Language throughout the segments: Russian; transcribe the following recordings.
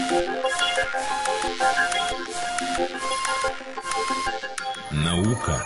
Наука.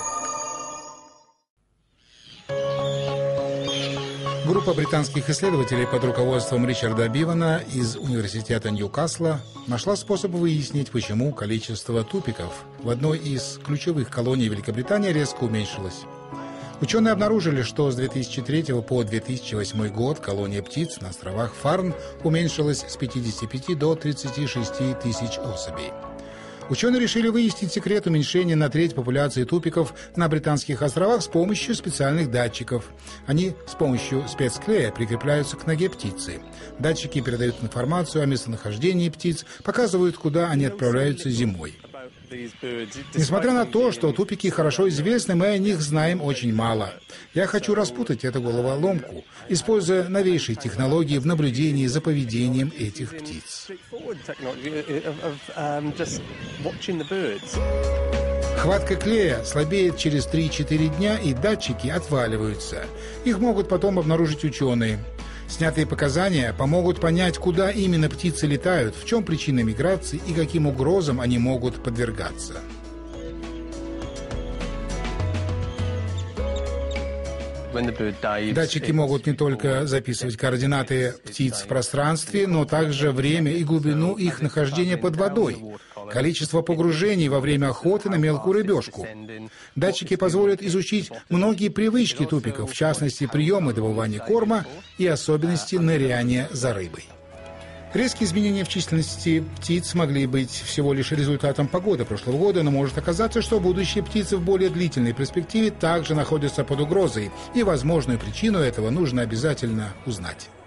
Группа британских исследователей под руководством Ричарда Бивана из Университета Ньюкасла нашла способ выяснить, почему количество тупиков в одной из ключевых колоний Великобритании резко уменьшилось. Ученые обнаружили, что с 2003 по 2008 год колония птиц на островах Фарн уменьшилась с 55 до 36 тысяч особей. Ученые решили выяснить секрет уменьшения на треть популяции тупиков на Британских островах с помощью специальных датчиков. Они с помощью спецклея прикрепляются к ноге птицы. Датчики передают информацию о местонахождении птиц, показывают, куда они отправляются зимой. Несмотря на то, что тупики хорошо известны, мы о них знаем очень мало. Я хочу распутать эту головоломку, используя новейшие технологии в наблюдении за поведением этих птиц. Хватка клея слабеет через 3-4 дня, и датчики отваливаются. Их могут потом обнаружить ученые. Снятые показания помогут понять, куда именно птицы летают, в чем причина миграции и каким угрозам они могут подвергаться. Датчики могут не только записывать координаты птиц в пространстве, но также время и глубину их нахождения под водой, количество погружений во время охоты на мелкую рыбешку. Датчики позволят изучить многие привычки тупиков, в частности, приемы добывания корма и особенности ныряния за рыбой. Резкие изменения в численности птиц могли быть всего лишь результатом погоды прошлого года, но может оказаться, что будущие птицы в более длительной перспективе также находятся под угрозой, и возможную причину этого нужно обязательно узнать.